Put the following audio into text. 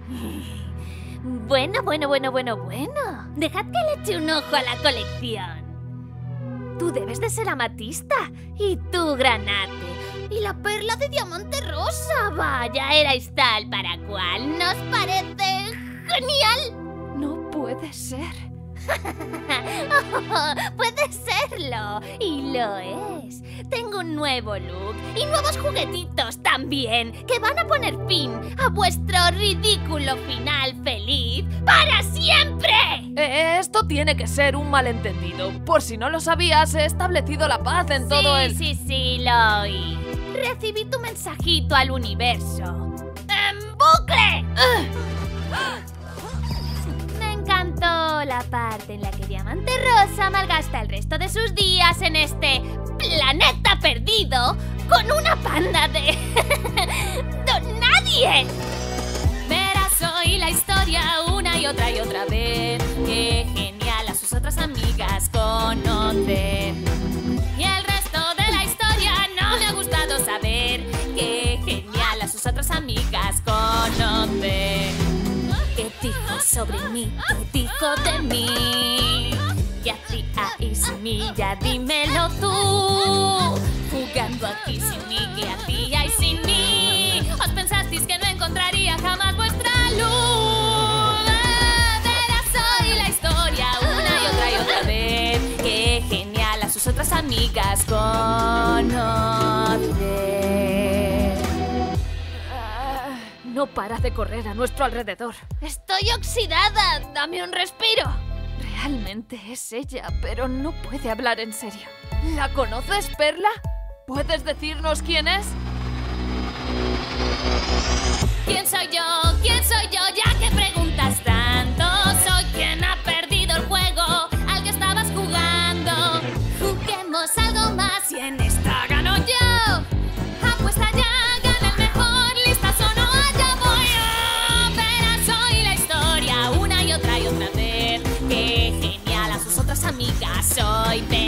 Bueno. Dejad que le eche un ojo a la colección. Tú debes de ser amatista. Y tú, granate. Y la perla de diamante rosa. Vaya, erais tal para cual. ¿Nos parece genial? No puede ser. Puede serlo. Y lo es. Tengo un nuevo look y nuevos juguetitos también, que van a poner fin a vuestro ridículo final feliz para siempre. Esto tiene que ser un malentendido. Por si no lo sabías, he establecido la paz en todo el... Sí, lo oí. Recibí tu mensajito al universo. ¡En bucle! Me encantó la parte en la que Diamante Rosa malgasta el resto de sus días en este planeta perdido con una panda de... ¡de nadie! Verás hoy la historia una y otra vez. Qué genial a sus otras amigas conocer. Y el resto de la historia no me ha gustado saber. Qué genial a sus otras amigas conocer. ¿Qué dijo sobre mí? ¿Qué dijo de mí? ¿Qué hacía sin mí? Ya dímelo tú. Jugando aquí sin mí, ¿qué hacíais sin mí? ¿Os pensasteis que no encontraría jamás vuestra luz? Verás hoy la historia una y otra vez. Qué genial a sus otras amigas conocer. No para de correr a nuestro alrededor. Estoy oxidada. Dame un respiro. Realmente es ella, pero no puede hablar en serio. ¿La conoces, Perla? ¿Puedes decirnos quién es? ¿Quién soy yo? ¿Quién soy yo? Ya que preguntas tanto. Soy quien ha perdido el juego al que estabas jugando. Juguemos algo más y en esta gano yo. Apuesta ya, gana el mejor. Listas o no, allá voy yo. Verás hoy la historia una y otra vez. Qué genial a sus otras amigas soy.